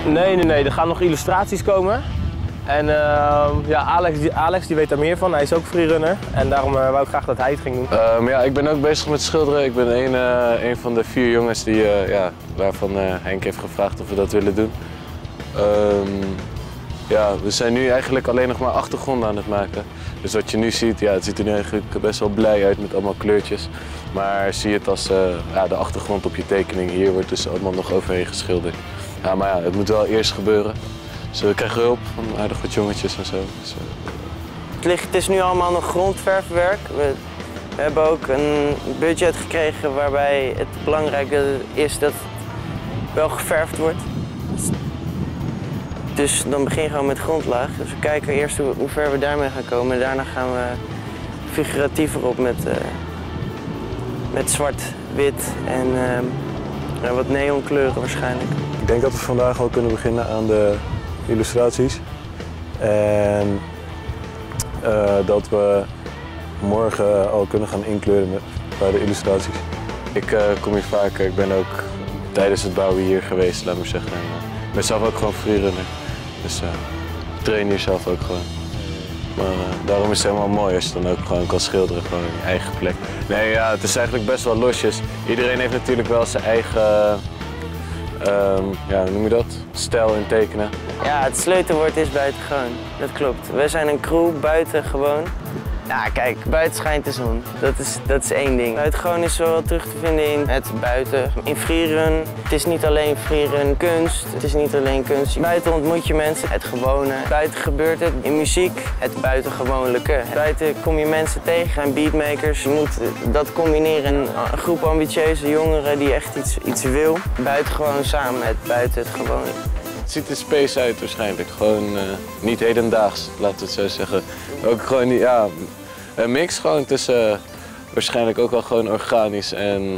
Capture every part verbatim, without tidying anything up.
Nee, nee, nee. Er gaan nog illustraties komen. En uh, ja, Alex, die, Alex die weet daar meer van. Hij is ook freerunner. En daarom uh, wou ik graag dat hij het ging doen. Um, ja, ik ben ook bezig met schilderen. Ik ben een, uh, een van de vier jongens die, uh, ja, waarvan uh, Henk heeft gevraagd of we dat willen doen. Um, ja, we zijn nu eigenlijk alleen nog maar achtergronden aan het maken. Dus wat je nu ziet, ja, het ziet er nu eigenlijk best wel blij uit met allemaal kleurtjes. Maar zie het als uh, ja, de achtergrond op je tekening. Hier wordt dus allemaal nog overheen geschilderd. Ja, maar ja, het moet wel eerst gebeuren. Dus we krijgen hulp van aardig wat jongetjes en zo. Dus, uh... het, ligt, het is nu allemaal nog grondverfwerk. We, we hebben ook een budget gekregen waarbij het belangrijke is dat het wel geverfd wordt. Dus dan begin je gewoon met grondlaag. Dus we kijken eerst hoe, hoe ver we daarmee gaan komen. En daarna gaan we figuratiever op met, uh, met zwart, wit en uh, wat neonkleuren waarschijnlijk. Ik denk dat we vandaag al kunnen beginnen aan de illustraties. En uh, dat we morgen al kunnen gaan inkleuren met, bij de illustraties. Ik uh, kom hier vaker. Ik ben ook tijdens het bouwen hier geweest, laat maar zeggen. En, uh, ik ben zelf ook gewoon freerunner. Dus uh, ik train hier zelf ook gewoon. Maar uh, daarom is het helemaal mooi als je dan ook gewoon kan schilderen, gewoon in je eigen plek. Nee, ja, het is eigenlijk best wel losjes. Iedereen heeft natuurlijk wel zijn eigen, uh, um, ja, hoe noem je dat? Stijl in tekenen. Ja, het sleutelwoord is buitengewoon. Dat klopt. We zijn een crew buiten gewoon. Ja, kijk, buiten schijnt de zon. Dat is, dat is één ding. Buitengewoon is zowel terug te vinden in het buiten, in freerun. Het is niet alleen freerun kunst, het is niet alleen kunst. Buiten ontmoet je mensen, het gewone. Buiten gebeurt het in muziek, het buitengewoonlijke. Buiten kom je mensen tegen en beatmakers. Je moet dat combineren. Een groep ambitieuze jongeren die echt iets, iets wil. Buiten gewoon samen, het buiten het gewone. Het ziet er space uit waarschijnlijk. Gewoon uh, niet hedendaags, laten we het zo zeggen. Ook gewoon, ja, een mix gewoon tussen uh, waarschijnlijk ook wel gewoon organisch en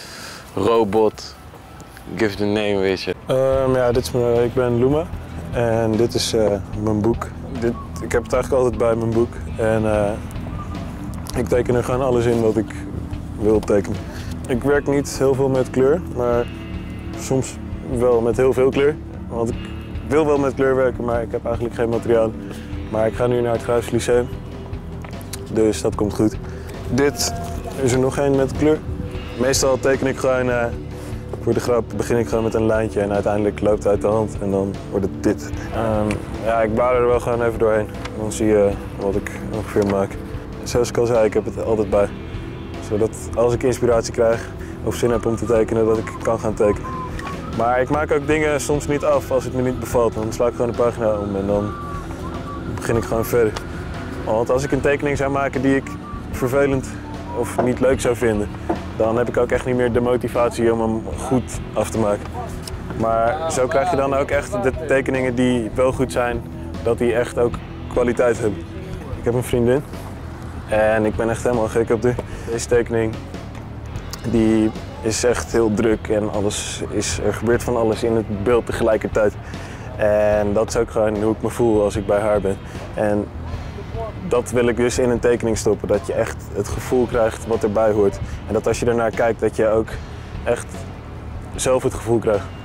robot. Give the name, weet je. Um, ja, dit is mijn, ik ben Luma en dit is uh, mijn boek. Dit, ik heb het eigenlijk altijd bij mijn boek. En uh, ik teken er gewoon alles in wat ik wil tekenen. Ik werk niet heel veel met kleur, maar soms wel met heel veel kleur. Want ik wil wel met kleur werken, maar ik heb eigenlijk geen materiaal. Maar ik ga nu naar het Grafisch Lyceum, dus dat komt goed. Dit is er nog één met kleur. Meestal teken ik gewoon, uh, voor de grap begin ik gewoon met een lijntje en uiteindelijk loopt het uit de hand en dan wordt het dit. Um, ja, ik baar er wel gewoon even doorheen. Dan zie je wat ik ongeveer maak. Zoals ik al zei, ik heb het altijd bij. Zodat als ik inspiratie krijg of zin heb om te tekenen, dat ik kan gaan tekenen. Maar ik maak ook dingen soms niet af als het me niet bevalt. Dan sla ik gewoon de pagina om en dan begin ik gewoon verder. Want als ik een tekening zou maken die ik vervelend of niet leuk zou vinden, dan heb ik ook echt niet meer de motivatie om hem goed af te maken. Maar zo krijg je dan ook echt de tekeningen die wel goed zijn, dat die echt ook kwaliteit hebben. Ik heb een vriendin en ik ben echt helemaal gek op die. Deze tekening die is echt heel druk en alles is, er gebeurt van alles in het beeld tegelijkertijd. En dat is ook gewoon hoe ik me voel als ik bij haar ben. En dat wil ik dus in een tekening stoppen, dat je echt het gevoel krijgt wat erbij hoort. En dat als je ernaar kijkt, dat je ook echt zelf het gevoel krijgt.